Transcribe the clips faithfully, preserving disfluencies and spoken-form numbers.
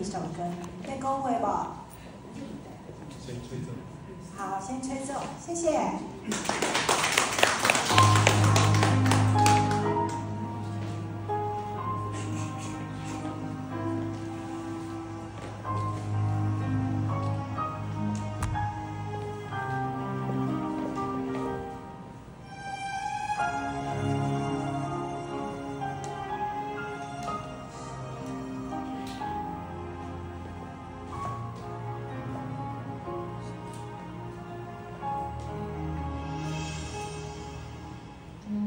一首歌，要恭维不？ 先吹奏。 好，先吹奏，谢谢。 嗯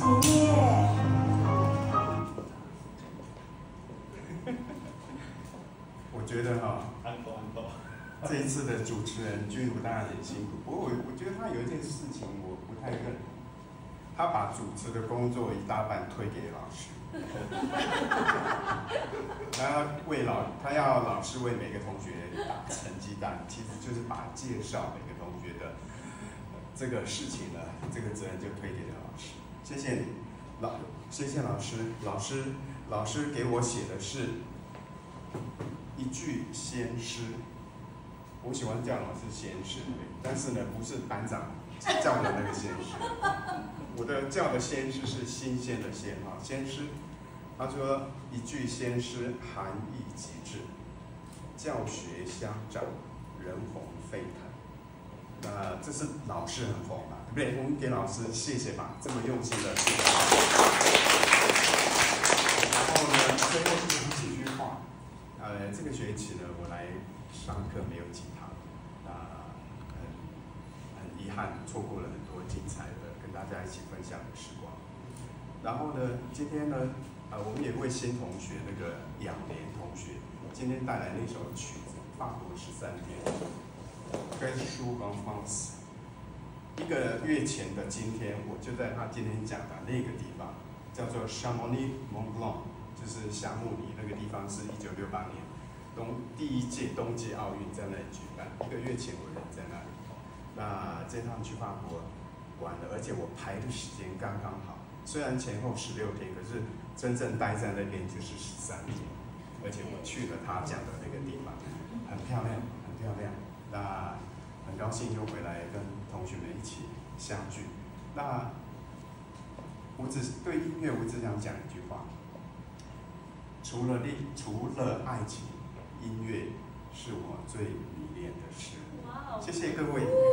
谢。 我觉得哈、 安豆安豆。 这一次的主持人君如当然很辛苦，不过我我觉得他有一件事情我不太认同，他把主持的工作一大半推给老师，他要为老他要老师为每个同学打成绩单，其实就是把介绍每个同学的这个事情呢，这个责任就推给了老师。谢谢你，老谢谢老师，老师老师给我写的是一句仙诗。我喜欢叫老师仙师，但是呢，不是班长叫的那个仙师。我的叫的仙师是新鲜的鲜啊，仙师。他说一句仙诗，含义极致，教学相长，人红沸腾。那这是老师很红嘛，对不对？我们给老师谢谢吧，这么用心的。然后呢，最后是讲几句话。呃，这个学期呢，我来上课没有吉他，啊、呃，很很遗憾错过了很多精彩的跟大家一起分享的时光。然后呢，今天呢，呃，我们也为新同学那个养莲同学今天带来那首曲子《法国十三天》，跟舒邦方式。一个月前的今天，我就在他今天讲的那个地方，叫做 Chamonix-Mont Blanc， 就是霞慕尼那个地方，是一九六八年冬第一届冬季奥运在那里举办。一个月前我人在那里，那这趟去法国玩了，而且我排的时间刚刚好，虽然前后十六天，可是真正待在那边就是十三天，而且我去了他讲的那个地方，很漂亮，很漂亮。那很高兴又回来跟同学们一起相聚。那我只对音乐，我只想讲一句话：除了恋，除了爱情，音乐是我最迷恋的事。谢谢各位。